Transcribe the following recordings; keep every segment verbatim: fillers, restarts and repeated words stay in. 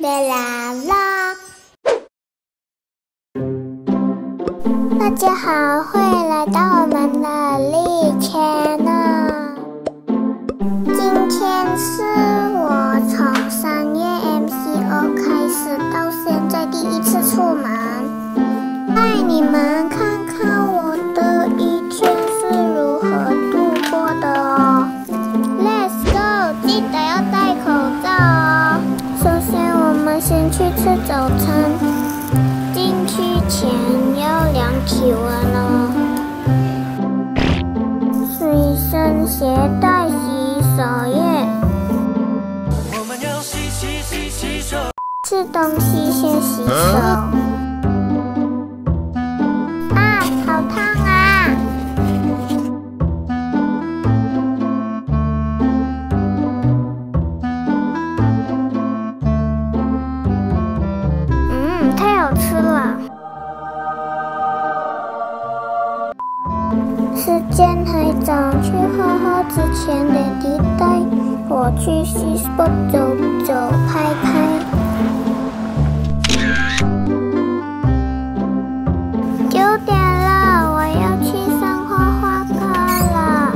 啦啦啦！大家好，欢迎来到我们的丽channel。今天是我从三月 M C O 开始到现在第一次出门，带你们看看我的一天是如何度过的哦。Let's go， 记得要戴口罩哦。首先，我们先去吃早餐。进去前要量体温哦。随身携带洗手液。我们要洗洗洗洗手。吃东西先洗手。啊，好烫啊！嗯，太好吃了。时间还早，去花花之前的地带，我去西 spot 走走拍拍。九点了，我要去上画画课了。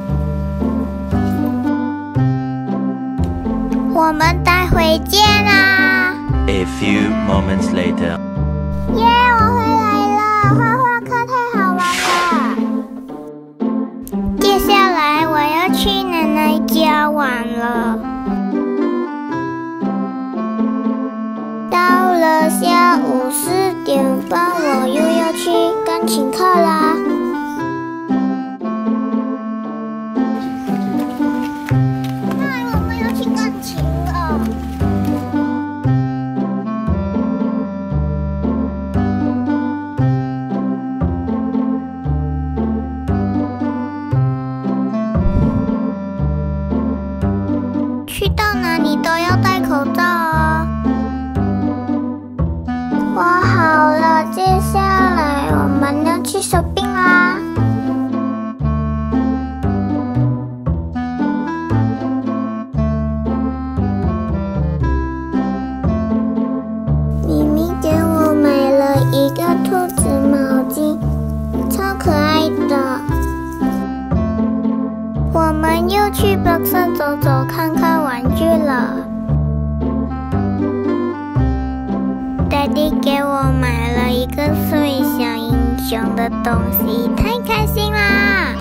我们待会见啦。 A few moments later. 耶，我回来了，画画课太好玩了。接下来我要去奶奶家玩了。到了下午四点半，我又要去钢琴课啦。那我们要去钢琴了。去到哪里都要戴口罩哦。画好了，接下来我们要去shopping啦。咪咪给我买了一个兔子毛巾，超可爱的。我们又去Blockson走走看看玩具了。Daddy 给我买了一个水小英雄的东西，太开心啦！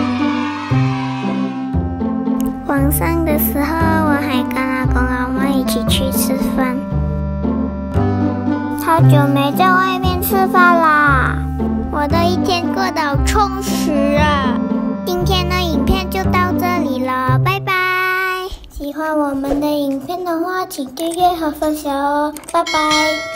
晚上的时候，我还跟阿公阿嬷一起去吃饭。好久没在外面吃饭啦，我的一天过得好充实啊！今天的影片就到这里了，拜拜！喜欢我们的影片的话，请订阅和分享哦，拜拜！